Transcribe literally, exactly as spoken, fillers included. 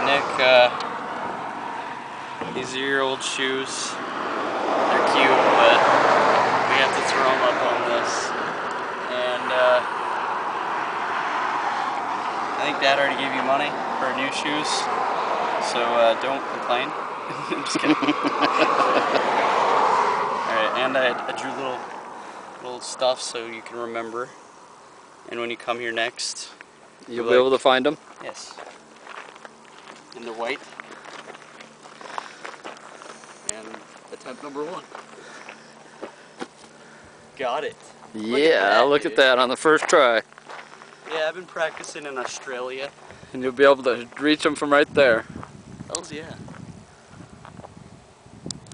Nick, uh, these are your old shoes. They're cute, but we have to throw them up on this. And uh, I think Dad already gave you money for new shoes, so uh, don't complain. I'm just kidding. Alright, and I, I drew little, little stuff so you can remember. And when you come here next, you'll be like, able to find them? Yes. And they're white. And attempt number one. Got it. Yeah, look at that, look at that on the first try. Yeah, I've been practicing in Australia. And you'll be able to reach them from right there. Hells yeah.